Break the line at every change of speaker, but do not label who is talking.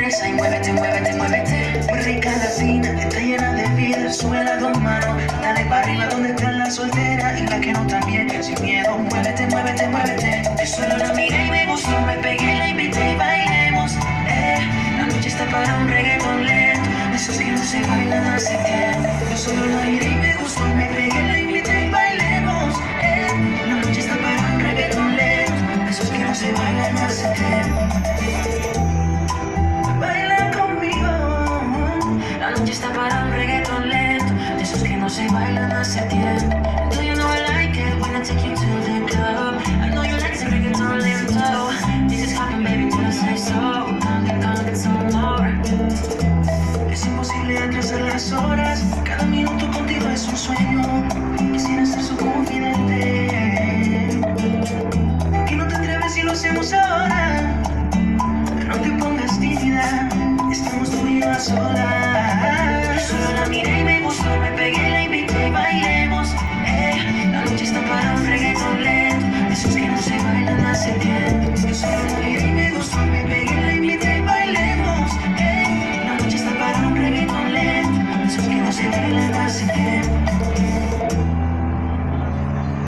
interesa y muévete, muévete, muévete. Muy rica latina, está llena de vida. Sube las dos manos, dale para arriba donde está la soltera y la que no también. Sin miedo, muévete, muévete, muévete. Yo solo la miré y me gustó, me pegué, la invité y bailemos. La noche está para un reggaetón lento, esos que no se bailan hace tiempo. Yo solo la miré y me gustó, me pegué, la invité y bailemos. La noche está para un reggaetón lento, esos que no se bailan hace tiempo. Baila conmigo. La noche está para un reggaetón lento, de esos que no se bailan hace tiempo. Do you know I like it when I take you to the club? I know you like the reggaetón lento. This is happen, baby, till I say so. Gonna get some more. Es imposible atrasar las horas. Cada minuto contigo es un sueño. Quisiera ser su confidente. ¿Por qué no te atreves si lo hacemos ahora? No te pongas tímida, estamos tú y yo a solas. Solo la miré y me gustó, me pegué, la invité y bailemos. La noche está para un reggaetón lento, esos que no se bailan hace tiempo. Yo solo la miré y me gustó, me pegué, la invité y bailemos. La noche está para un reggaetón lento, esos que no se bailan hace tiempo.